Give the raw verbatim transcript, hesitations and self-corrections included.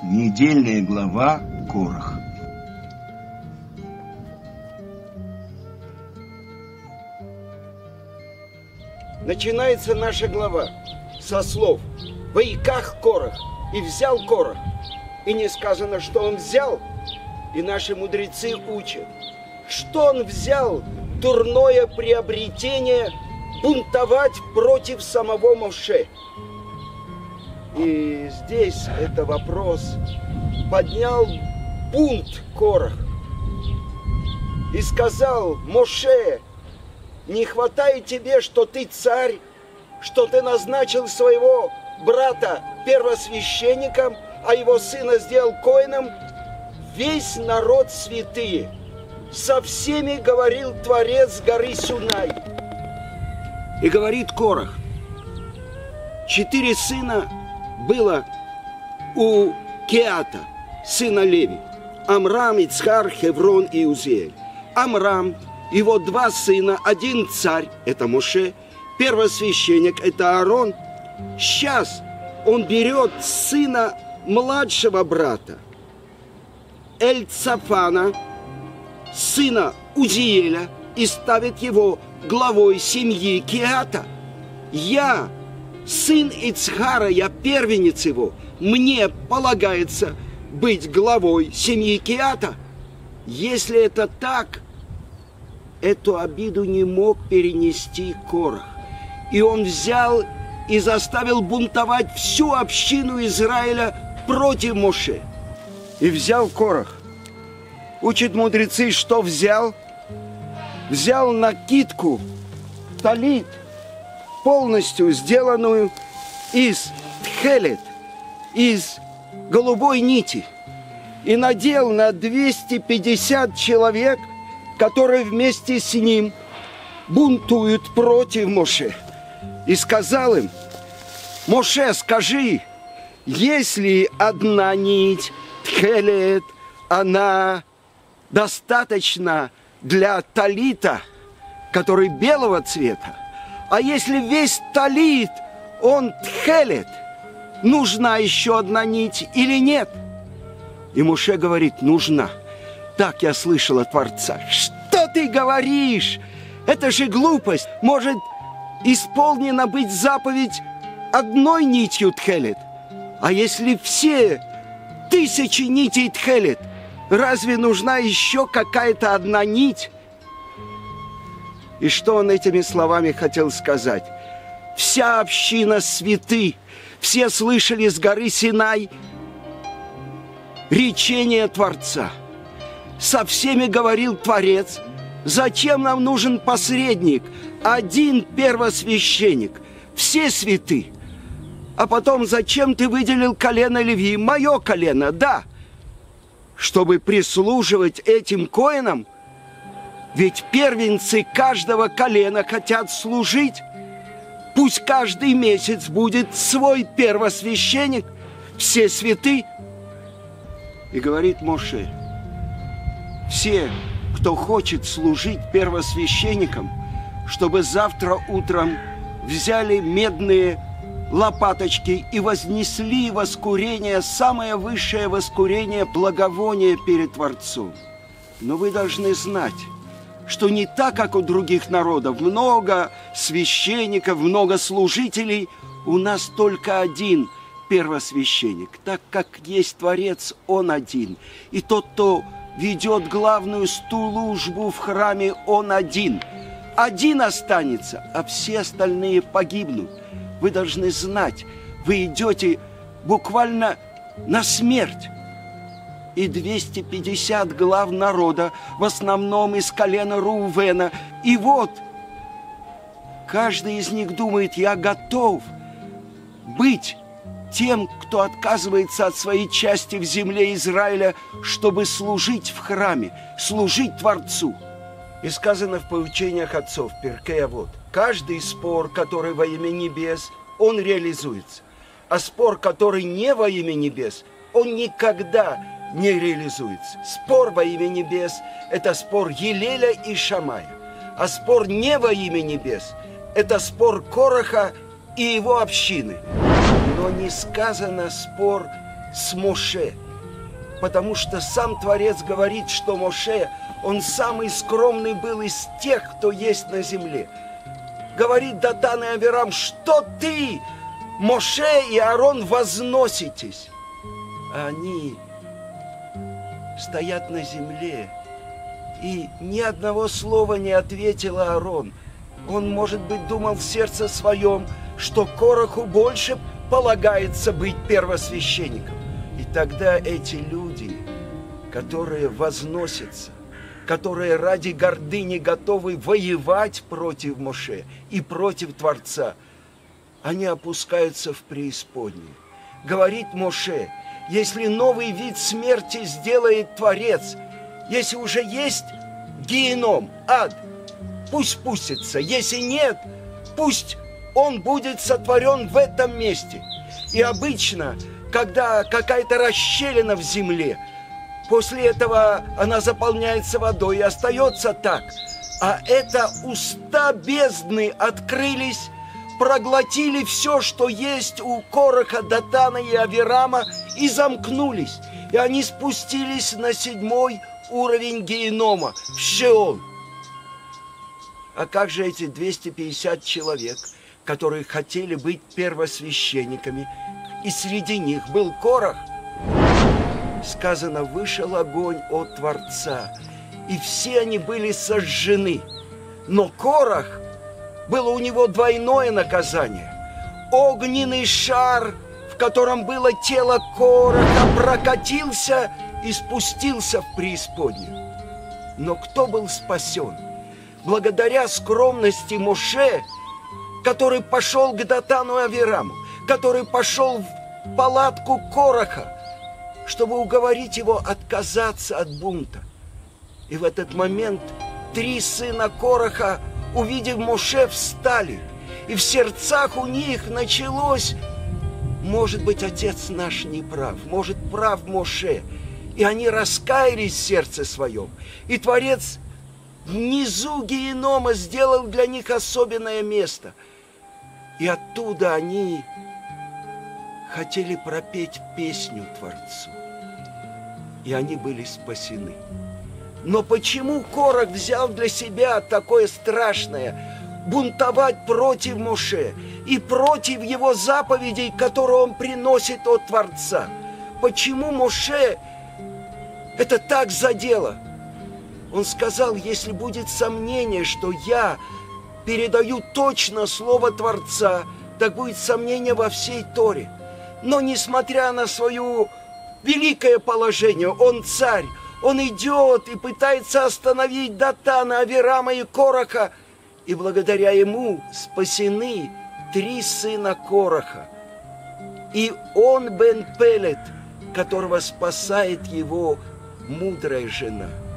Недельная глава Корах. Начинается наша глава со слов «Ваиках Корах» и «взял Корах». И не сказано, что он взял, и наши мудрецы учат, что он взял дурное приобретение бунтовать против самого Моше. И здесь это вопрос поднял бунт Корах и сказал: Моше, не хватает тебе, что ты царь, что ты назначил своего брата первосвященником, а его сына сделал коэном? Весь народ святые, со всеми говорил Творец горы Синай. И говорит Корах: четыре сына было у Кеата, сына Леви: Амрам, Ицхар, Хеврон и Узиэль. Амрам, его два сына, один царь, это Моше, первосвященник, это Аарон. Сейчас он берет сына младшего брата, Эльцафана, сына Узиэля, и ставит его главой семьи Кеата. Я, сын Ицхара, я первенец его, мне полагается быть главой семьи Кеата. Если это так, эту обиду не мог перенести Корах. И он взял и заставил бунтовать всю общину Израиля против Моше. И взял Корах. Учат мудрецы, что взял? Взял накидку, талит, полностью сделанную из тхелет, из голубой нити, и надел на двести пятьдесят человек, которые вместе с ним бунтуют против Моше. И сказал им: Моше, скажи, если одна нить тхелет, она достаточно для талита, который белого цвета, а если весь талит, он тхелет, нужна еще одна нить или нет? И Моше говорит: нужна. Так я слышал от Творца. Что ты говоришь? Это же глупость. Может исполнена быть заповедь одной нитью тхелет? А если все тысячи нитей тхелет, разве нужна еще какая-то одна нить? И что он этими словами хотел сказать? Вся община святы, все слышали с горы Синай речение Творца. Со всеми говорил Творец: зачем нам нужен посредник, один первосвященник, все святы. А потом, зачем ты выделил колено Леви, мое колено, да, чтобы прислуживать этим коэнам? Ведь первенцы каждого колена хотят служить. Пусть каждый месяц будет свой первосвященник, все святы. И говорит Моше: все, кто хочет служить первосвященником, чтобы завтра утром взяли медные лопаточки и вознесли воскурение, самое высшее воскурение, благовония перед Творцом. Но вы должны знать, что не так, как у других народов, много священников, много служителей, у нас только один первосвященник. Так как есть Творец, он один. И тот, кто ведет главную службу в храме, он один. Один останется, а все остальные погибнут. Вы должны знать, вы идете буквально на смерть. И двести пятьдесят глав народа, в основном из колена Рувена. И вот, каждый из них думает: я готов быть тем, кто отказывается от своей части в земле Израиля, чтобы служить в храме, служить Творцу. И сказано в поучениях отцов, Перкей Авот: каждый спор, который во имя небес, он реализуется. А спор, который не во имя небес, он никогда не реализуется. Спор во имя небес – это спор Елеля и Шамая. А спор не во имя небес – это спор Кораха и его общины. Но не сказано спор с Моше. Потому что сам Творец говорит, что Моше, он самый скромный был из тех, кто есть на земле. Говорит Датан и Авирам, что ты, Моше и Аарон, возноситесь. А они стоят на земле, и ни одного слова не ответил Аарон. Он, может быть, думал в сердце своем, что Кораху больше полагается быть первосвященником. И тогда эти люди, которые возносятся, которые ради гордыни готовы воевать против Моше и против Творца, они опускаются в преисподнюю. Говорит Моше, если новый вид смерти сделает Творец, если уже есть геном, ад, пусть спустится, если нет, пусть он будет сотворен в этом месте. И обычно, когда какая-то расщелина в земле, после этого она заполняется водой и остается так. А это уста бездны открылись, проглотили все, что есть у Кораха, Датана и Авирама, и замкнулись. И они спустились на седьмой уровень генома, в Шеол. А как же эти двести пятьдесят человек, которые хотели быть первосвященниками, и среди них был Корах? Сказано, вышел огонь от Творца, и все они были сожжены. Но Корах, было у него двойное наказание. Огненный шар, в котором было тело Кораха, прокатился и спустился в преисподнюю. Но кто был спасен? Благодаря скромности Моше, который пошел к Датану и Авираму, который пошел в палатку Кораха, чтобы уговорить его отказаться от бунта. И в этот момент три сына Кораха, увидев Моше, встали. И в сердцах у них началось: может быть, отец наш не прав, может, прав Моше. И они раскаялись в сердце своем. И Творец внизу генома сделал для них особенное место. И оттуда они хотели пропеть песню Творцу. И они были спасены. Но почему Корах взял для себя такое страшное бунтовать против Моше и против его заповедей, которые он приносит от Творца? Почему Моше это так задело? Он сказал, если будет сомнение, что я передаю точно слово Творца, так будет сомнение во всей Торе. Но несмотря на свое великое положение, он царь, он идет и пытается остановить Датана, Авирама и Кораха, и благодаря ему спасены три сына Кораха. И он бен Пелет, которого спасает его мудрая жена.